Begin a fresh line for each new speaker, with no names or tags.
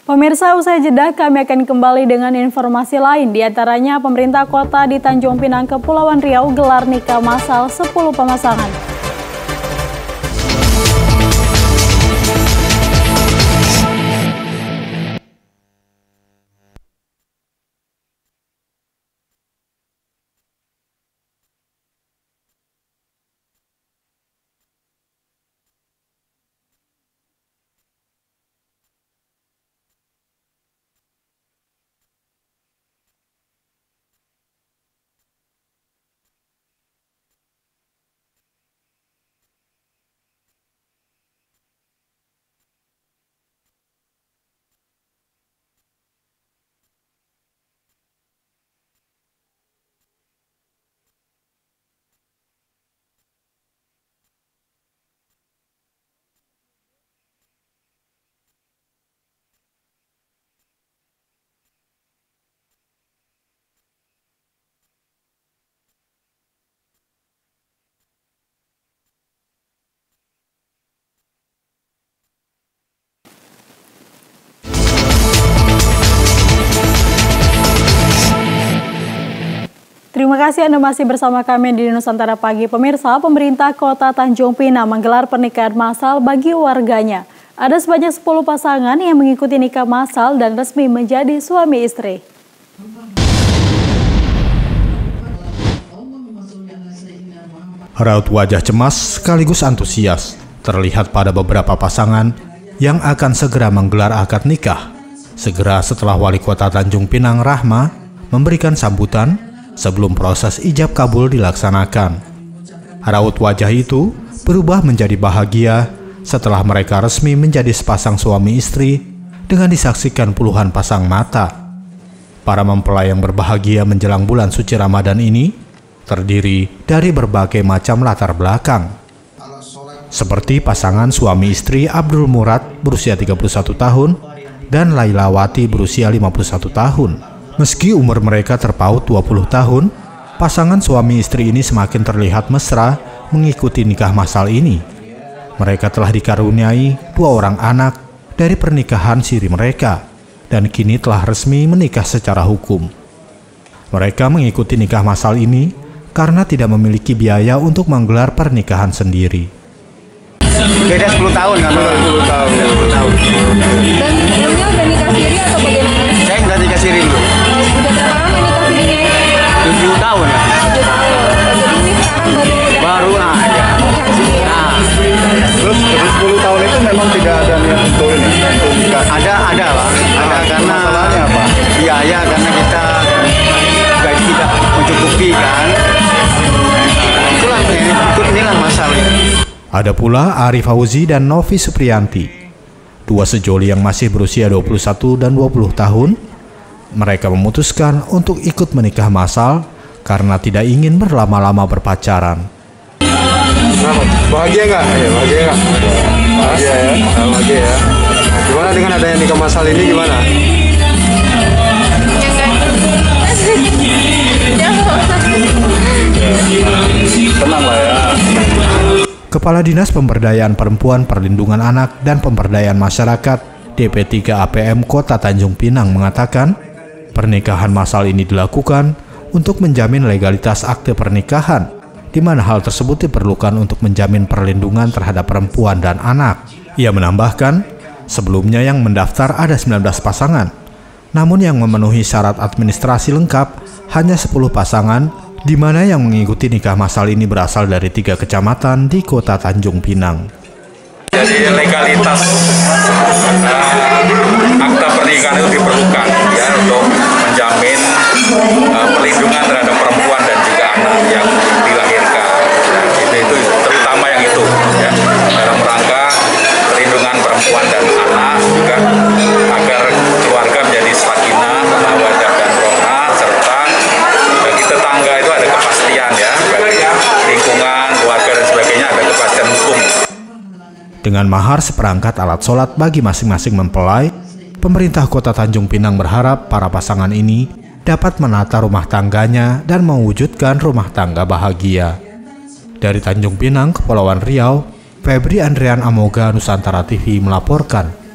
Pemirsa, usai jeda kami akan kembali dengan informasi lain. Di antaranya pemerintah kota di Tanjung Pinang, Kepulauan Riau gelar nikah massal 10 pemasangan. Terima kasih Anda masih bersama kami di Nusantara Pagi. Pemirsa, pemerintah kota Tanjung Pinang menggelar pernikahan massal bagi warganya. Ada sebanyak 10 pasangan yang mengikuti nikah massal dan resmi menjadi suami istri.
Raut wajah cemas sekaligus antusias terlihat pada beberapa pasangan yang akan segera menggelar akad nikah. Segera setelah Wali Kota Tanjung Pinang Rahma memberikan sambutan sebelum proses ijab kabul dilaksanakan. Raut wajah itu berubah menjadi bahagia setelah mereka resmi menjadi sepasang suami istri dengan disaksikan puluhan pasang mata. Para mempelai yang berbahagia menjelang bulan suci Ramadan ini terdiri dari berbagai macam latar belakang. Seperti pasangan suami istri Abdul Murad berusia 31 tahun dan Lailawati berusia 51 tahun. Meski umur mereka terpaut 20 tahun, pasangan suami istri ini semakin terlihat mesra mengikuti nikah massal ini. Mereka telah dikaruniai 2 orang anak dari pernikahan siri mereka dan kini telah resmi menikah secara hukum. Mereka mengikuti nikah massal ini karena tidak memiliki biaya untuk menggelar pernikahan sendiri.
Beda 10 tahun kan? 10 tahun.
Dan sebelumnya udah nikah siri atau bagaimana?
Saya udah nikah siri dulu.
Udah berapa lama nikah sirinya?
7 tahun ya.
7 tahun. Jadi ini sekarang
baru aja.
nikah siri ya?
Terus 10 tahun itu memang tidak ada niat untuk ini, untuk nikah.
Ada lah. Ada karena
masalahnya apa?
biaya karena kita gaji tidak mencukupi kan. Inilah masalahnya.
Ada pula Ari Fauzi dan Novi Supriyanti, 2 sejoli yang masih berusia 21 dan 20 tahun. Mereka memutuskan untuk ikut menikah massal karena tidak ingin berlama-lama berpacaran.
Bahagia nggak? Bahagia nggak? Bahagia ya? Bahagia ya? Gimana dengan adanya nikah massal ini gimana? Tenang lah ya.
Kepala Dinas Pemberdayaan Perempuan, Perlindungan Anak, dan Pemberdayaan Masyarakat DP3 APM Kota Tanjung Pinang mengatakan, pernikahan massal ini dilakukan untuk menjamin legalitas akte pernikahan, di mana hal tersebut diperlukan untuk menjamin perlindungan terhadap perempuan dan anak. Ia menambahkan, sebelumnya yang mendaftar ada 19 pasangan, namun yang memenuhi syarat administrasi lengkap hanya 10 pasangan, di mana yang mengikuti nikah massal ini berasal dari 3 kecamatan di Kota Tanjung Pinang.
Jadi legalitas akta pernikahan itu diperlukan ya untuk menjamin perlindungan terhadap perempuan dan juga anak yang dilahirkan. Itu terutama yang itu ya, dalam rangka perlindungan perempuan dan anak juga agar keluarga menjadi sakinah, mawaddah dan rohmah, serta bagi tetangga itu ada kepastian ya, bagi lingkungan, keluarga dan sebagainya ada kepastian hukum.
Dengan mahar seperangkat alat sholat bagi masing-masing mempelai, pemerintah Kota Tanjung Pinang berharap para pasangan ini dapat menata rumah tangganya dan mewujudkan rumah tangga bahagia. Dari Tanjung Pinang, Kepulauan Riau, Febri Andrian Amoga, Nusantara TV melaporkan.